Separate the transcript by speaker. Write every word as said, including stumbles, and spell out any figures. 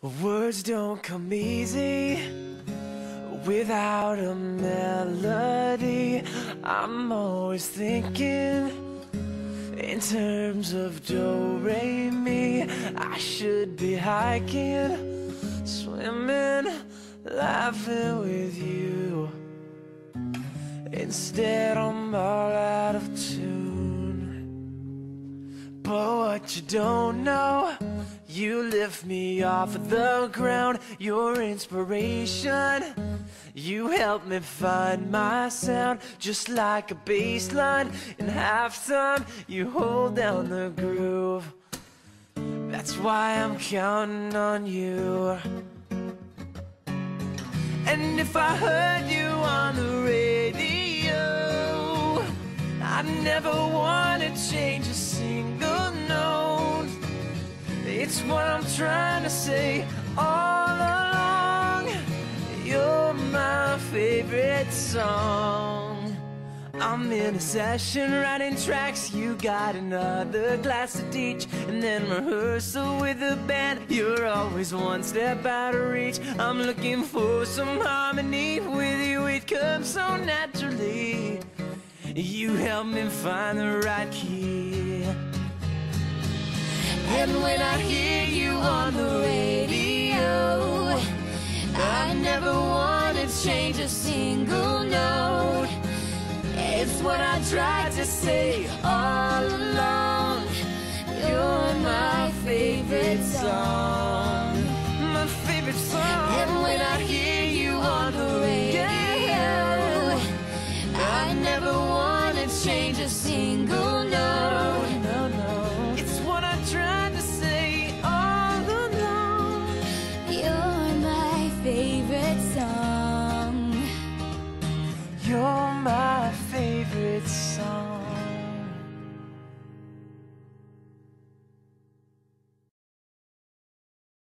Speaker 1: Words don't come easy without a melody. I'm always thinking in terms of do, re, mi. I should be hiking, swimming, laughing with you. Instead I'm all out of tune. But what you don't know, you lift me off of the ground. Your inspiration, you help me find my sound. Just like a bass line in halftime, you hold down the groove. That's why I'm counting on you. And if I heard you on the radio, I'd never want to change a single note. It's what I'm trying to say all along. You're my favorite song. I'm in a session writing tracks, you got another class to teach, and then rehearsal with the band. You're always one step out of reach. I'm looking for some harmony. With you it comes so naturally. You help me find the right key. And when I hear you on the radio, I never want to change a single note. It's what I tried to say all along. You're my favorite song. My favorite song. And when I hear you on the radio, I never want to change a single note. No, no. It's what I tried to say all along. You're my favorite song. You're my favorite song.